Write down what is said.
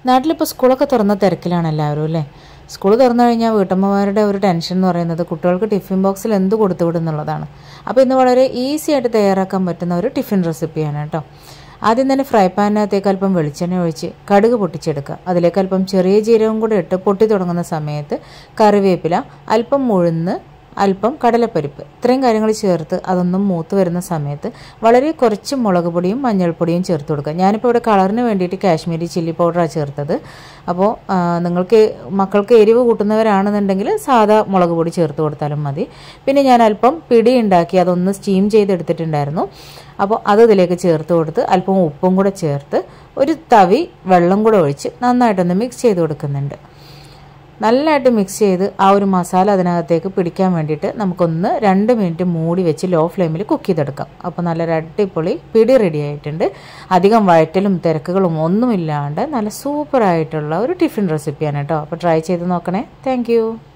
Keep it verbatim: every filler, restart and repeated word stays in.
നാട്ടിലിപ്പോൾ സ്കൂളൊക്കെ തുറന്ന തിരക്കിലാണ് എല്ലാവരും അല്ലേ. സ്കൂൾ തുറന്നു കഴിഞ്ഞാൽ വീട്ടമ്മമാരുടെ ഒരു ടെൻഷൻ എന്ന് പറയുന്നത് കുട്ടികൾക്ക് ടിഫിൻ ബോക്സിൽ എന്ത് കൊടുത്തു വിടുന്നുള്ളതാണ്. അപ്പോൾ ഇന്ന് വളരെ ഈസി ആയിട്ട് തയ്യാറാക്കാൻ പറ്റുന്ന ഒരു ടിഫിൻ റെസിപ്പിയാണ് കേട്ടോ. ആദ്യം തന്നെ ഫ്രൈ പാനിനകത്തേക്ക് അല്പം വെളിച്ചെണ്ണ ഒഴിച്ച് കടുക് പൊട്ടിച്ചെടുക്കുക. അതിലേക്ക് അല്പം ചെറിയ ജീരകം കൂടെ ഇട്ട് പൊട്ടി തുടങ്ങുന്ന സമയത്ത് കറിവേപ്പില, അല്പം ഉഴുന്ന്, അല്പം കടലപ്പരിപ്പ്, ഇത്രയും കാര്യങ്ങൾ ചേർത്ത് അതൊന്നും മൂത്ത് വരുന്ന സമയത്ത് വളരെ കുറച്ച് മുളക് പൊടിയും മഞ്ഞൾപ്പൊടിയും ചേർത്ത് കൊടുക്കുക. ഞാനിപ്പോൾ ഇവിടെ കളറിന് വേണ്ടിയിട്ട് കാശ്മീരി ചില്ലി പൗഡറാണ് ചേർത്തത്. അപ്പോൾ നിങ്ങൾക്ക് മക്കൾക്ക് എരിവ് കൂട്ടുന്നവരാണെന്നുണ്ടെങ്കിൽ സാധാ മുളക് പൊടി ചേർത്ത് കൊടുത്താലും മതി. പിന്നെ ഞാൻ അല്പം പിടി ഉണ്ടാക്കി അതൊന്ന് സ്റ്റീം ചെയ്തെടുത്തിട്ടുണ്ടായിരുന്നു. അപ്പോൾ അത് ഇതിലേക്ക് ചേർത്ത് കൊടുത്ത് അല്പം ഉപ്പും കൂടെ ചേർത്ത് ഒരു തവി വെള്ളം കൂടെ ഒഴിച്ച് നന്നായിട്ടൊന്ന് മിക്സ് ചെയ്ത് കൊടുക്കുന്നുണ്ട്. നല്ലതായിട്ട് മിക്സ് ചെയ്ത് ആ ഒരു മസാല അതിനകത്തേക്ക് പിടിക്കാൻ വേണ്ടിയിട്ട് നമുക്കൊന്ന് രണ്ട് മിനിറ്റ് മൂടി വെച്ച് ലോ ഫ്ലെയിമിൽ കുക്ക് ചെയ്തെടുക്കാം. അപ്പോൾ നല്ലൊരു അടിപൊളി പിടി റെഡി ആയിട്ടുണ്ട്. അധികം വഴറ്റലും തിരക്കുകളും ഒന്നുമില്ലാണ്ട് നല്ല സൂപ്പറായിട്ടുള്ള ഒരു ടിഫിൻ റെസിപ്പിയാണ് കേട്ടോ. അപ്പോൾ ട്രൈ ചെയ്ത് നോക്കണേ. താങ്ക്